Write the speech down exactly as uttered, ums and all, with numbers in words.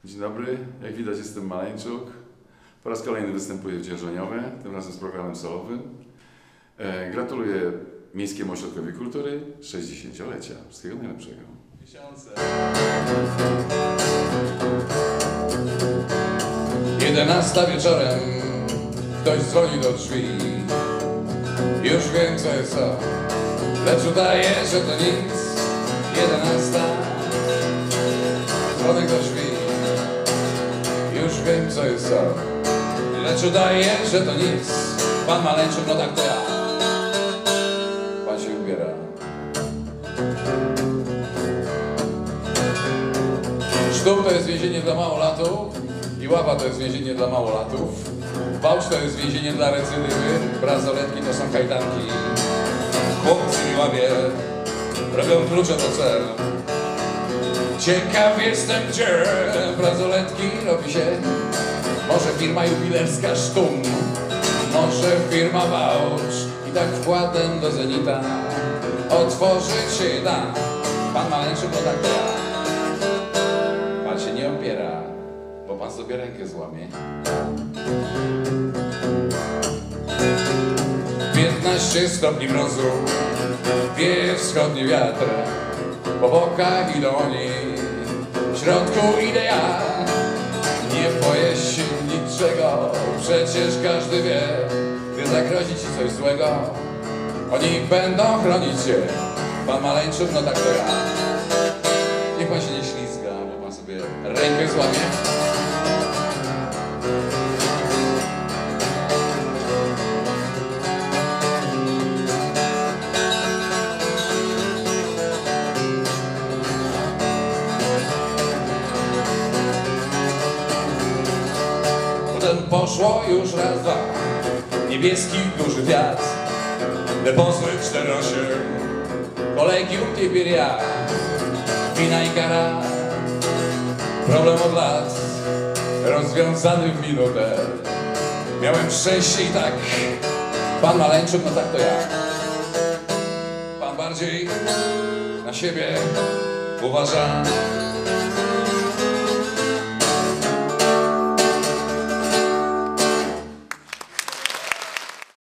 Dzień dobry, jak widać jestem Maleńczuk. Po raz kolejny występuję w Dzierżoniowie, tym razem z programem solowym. E, gratuluję Miejskiemu Ośrodkowi Kultury sześćdziesięciolecia. Wszystkiego najlepszego. Miesiące. Jedenasta wieczorem ktoś dzwoni do drzwi. Już wiem co jest co, lecz udaje, że to nic. Jedenasta, dzwonek do drzwi. Już wiem co jest co, lecz udaje, że to nic. Pan Maleńczuk, no tak to ja. Pan się ubiera. Sztuk to jest więzienie dla małolatów i łapa to jest więzienie dla małolatów. Bałcz to jest więzienie dla recydywy, bransoletki to są kajdanki. Chłopcy mi łapie, robią klucze do cel. Ciekaw jestem, gdzie bransoletki robi się. Może firma jubilerska Sztum, może firma Bałcz. I tak wkładem do Zenita otworzyć się da. Pan Maleńczuk, no tak to ja. Pan się nie opiera, bo pan sobie rękę złamie. piętnaście stopni mrozu, wieje wschodni wiatr. Po bokach idą oni, w środku idę ja. Nie boję się niczego, przecież każdy wie, gdy zagrozi ci coś złego, oni będą chronić cię. Pan Maleńczuk, no tak to ja. Niech pan się nie ślizga, bo pan sobie rękę złamie. Potem poszło już raz, dwa, niebieski duży wiatr, depozły cztery osiem, kolegium Tiberia, wina i kara, problem od lat, rozwiązany w minutę. Miałem szczęście i tak, pan Maleńczuk, no tak to ja. Pan bardziej na siebie uważa.